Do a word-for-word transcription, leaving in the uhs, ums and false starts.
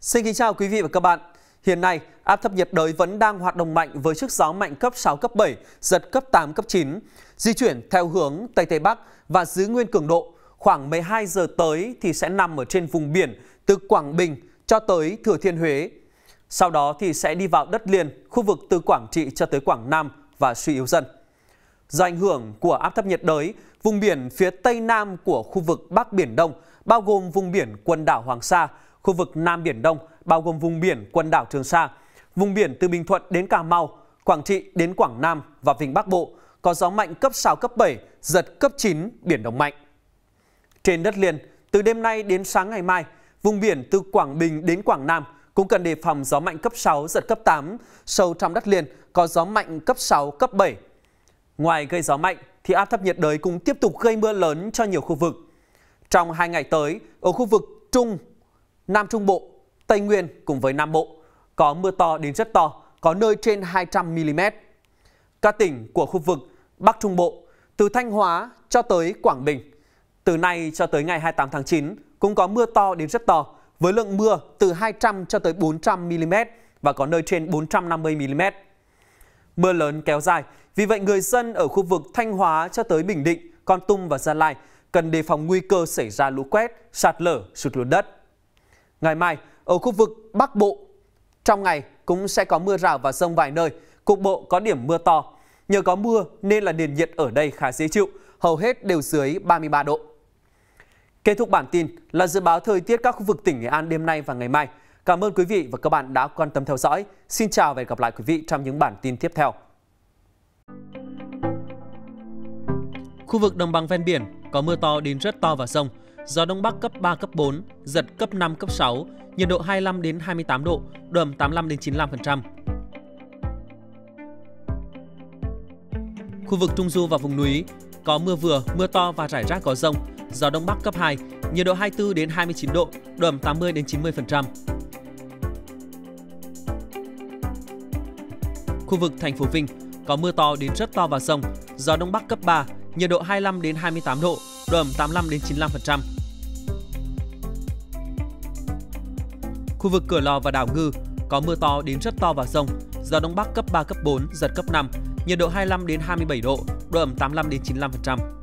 Xin kính chào quý vị và các bạn. Hiện nay, áp thấp nhiệt đới vẫn đang hoạt động mạnh với sức gió mạnh cấp sáu, cấp bảy, giật cấp tám, cấp chín, di chuyển theo hướng Tây Tây Bắc và giữ nguyên cường độ. Khoảng mười hai giờ tới thì sẽ nằm ở trên vùng biển từ Quảng Bình cho tới Thừa Thiên Huế. Sau đó thì sẽ đi vào đất liền, khu vực từ Quảng Trị cho tới Quảng Nam và suy yếu dần. Do ảnh hưởng của áp thấp nhiệt đới, vùng biển phía Tây Nam của khu vực Bắc Biển Đông, bao gồm vùng biển quần đảo Hoàng Sa, khu vực Nam Biển Đông, bao gồm vùng biển quần đảo Trường Sa, vùng biển từ Bình Thuận đến Cà Mau, Quảng Trị đến Quảng Nam và Vịnh Bắc Bộ, có gió mạnh cấp sáu, cấp bảy, giật cấp chín, biển động mạnh. Trên đất liền, từ đêm nay đến sáng ngày mai, vùng biển từ Quảng Bình đến Quảng Nam cũng cần đề phòng gió mạnh cấp sáu, giật cấp tám, sâu trong đất liền có gió mạnh cấp sáu, cấp bảy. Ngoài gây gió mạnh thì áp thấp nhiệt đới cũng tiếp tục gây mưa lớn cho nhiều khu vực. Trong hai ngày tới, ở khu vực Trung, Nam Trung Bộ, Tây Nguyên cùng với Nam Bộ có mưa to đến rất to, có nơi trên hai trăm mi li mét. Các tỉnh của khu vực Bắc Trung Bộ, từ Thanh Hóa cho tới Quảng Bình, từ nay cho tới ngày hai mươi tám tháng chín cũng có mưa to đến rất to, với lượng mưa từ hai trăm cho tới bốn trăm mi li mét và có nơi trên bốn trăm năm mươi mi li mét. Mưa lớn kéo dài, vì vậy người dân ở khu vực Thanh Hóa cho tới Bình Định, Kon Tum và Gia Lai cần đề phòng nguy cơ xảy ra lũ quét, sạt lở, sụt lún đất. Ngày mai, ở khu vực Bắc Bộ, trong ngày cũng sẽ có mưa rào và dông vài nơi, cục bộ có điểm mưa to. Nhờ có mưa nên là nền nhiệt ở đây khá dễ chịu, hầu hết đều dưới ba mươi ba độ. Kết thúc bản tin là dự báo thời tiết các khu vực tỉnh Nghệ An đêm nay và ngày mai. Cảm ơn quý vị và các bạn đã quan tâm theo dõi. Xin chào và hẹn gặp lại quý vị trong những bản tin tiếp theo. Khu vực đồng bằng ven biển có mưa to đến rất to và dông. Gió Đông Bắc cấp ba, cấp bốn, giật cấp năm, cấp sáu, nhiệt độ hai mươi lăm đến hai mươi tám độ, độ ẩm tám mươi lăm đến chín mươi lăm phần trăm. Khu vực Trung Du và vùng núi có mưa vừa, mưa to và rải rác có dông. Gió Đông Bắc cấp hai, nhiệt độ hai mươi tư đến hai mươi chín độ, độ ẩm tám mươi đến chín mươi phần trăm. Khu vực thành phố Vinh có mưa to đến rất to và dông. Gió Đông Bắc cấp ba, nhiệt độ hai mươi lăm đến hai mươi tám độ, độ ẩm tám mươi lăm đến chín mươi lăm phần trăm. Khu vực Cửa Lò và đảo Ngư có mưa to đến rất to và dông. Gió Đông Bắc cấp ba, cấp bốn, giật cấp năm, nhiệt độ hai mươi lăm đến hai mươi bảy độ, độ ẩm tám mươi lăm đến chín mươi lăm phần trăm.